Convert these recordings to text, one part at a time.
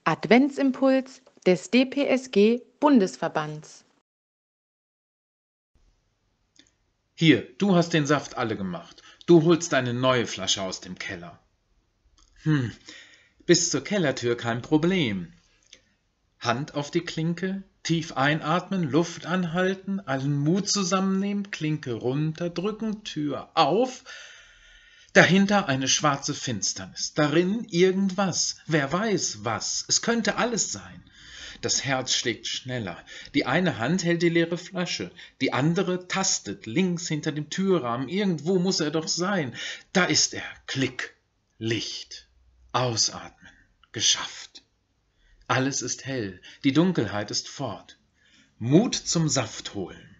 Adventsimpuls des DPSG Bundesverbands. Hier, du hast den Saft alle gemacht. Du holst eine neue Flasche aus dem Keller. Bis zur Kellertür kein Problem. Hand auf die Klinke, tief einatmen, Luft anhalten, allen Mut zusammennehmen, Klinke runterdrücken, Tür auf. Dahinter eine schwarze Finsternis, darin irgendwas, wer weiß was, es könnte alles sein. Das Herz schlägt schneller, die eine Hand hält die leere Flasche, die andere tastet links hinter dem Türrahmen, irgendwo muss er doch sein. Da ist er, Klick, Licht, ausatmen, geschafft. Alles ist hell, die Dunkelheit ist fort. Mut zum Saft holen.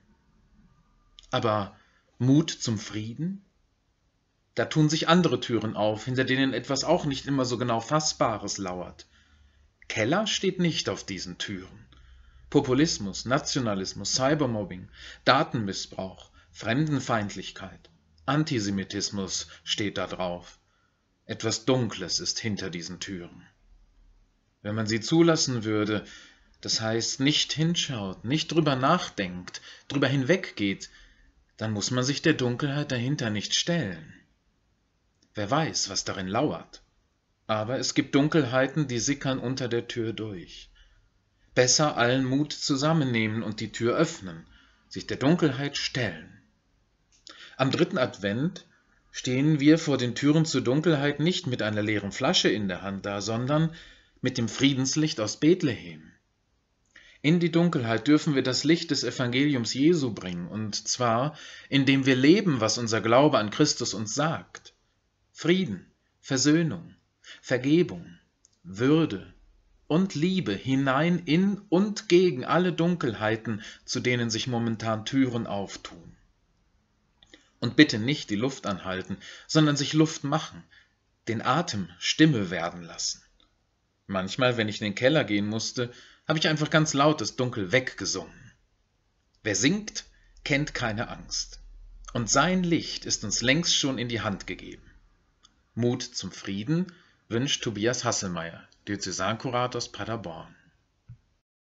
Aber Mut zum Frieden? Da tun sich andere Türen auf, hinter denen etwas auch nicht immer so genau Fassbares lauert. Keller steht nicht auf diesen Türen. Populismus, Nationalismus, Cybermobbing, Datenmissbrauch, Fremdenfeindlichkeit, Antisemitismus steht da drauf. Etwas Dunkles ist hinter diesen Türen. Wenn man sie zulassen würde, das heißt nicht hinschaut, nicht drüber nachdenkt, drüber hinweggeht, dann muss man sich der Dunkelheit dahinter nicht stellen. Wer weiß, was darin lauert. Aber es gibt Dunkelheiten, die sickern unter der Tür durch. Besser allen Mut zusammennehmen und die Tür öffnen, sich der Dunkelheit stellen. Am 3. Advent stehen wir vor den Türen zur Dunkelheit nicht mit einer leeren Flasche in der Hand da, sondern mit dem Friedenslicht aus Bethlehem. In die Dunkelheit dürfen wir das Licht des Evangeliums Jesu bringen, und zwar, indem wir leben, was unser Glaube an Christus uns sagt. Frieden, Versöhnung, Vergebung, Würde und Liebe hinein in und gegen alle Dunkelheiten, zu denen sich momentan Türen auftun. Und bitte nicht die Luft anhalten, sondern sich Luft machen, den Atem Stimme werden lassen. Manchmal, wenn ich in den Keller gehen musste, habe ich einfach ganz laut das Dunkel weggesungen. Wer singt, kennt keine Angst. Und sein Licht ist uns längst schon in die Hand gegeben. Mut zum Frieden wünscht Tobias Hasselmeier, Diözesankurators Paderborn.